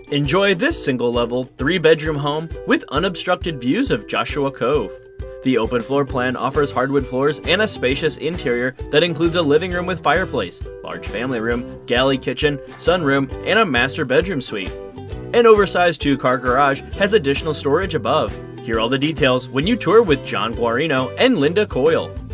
Enjoy this single-level, 3-bedroom home with unobstructed views of Joshua Cove. The open floor plan offers hardwood floors and a spacious interior that includes a living room with fireplace, large family room, galley kitchen, sunroom, and a master bedroom suite. An oversized 2-car garage has additional storage above. Hear all the details when you tour with John Guarino and Linda Coyle.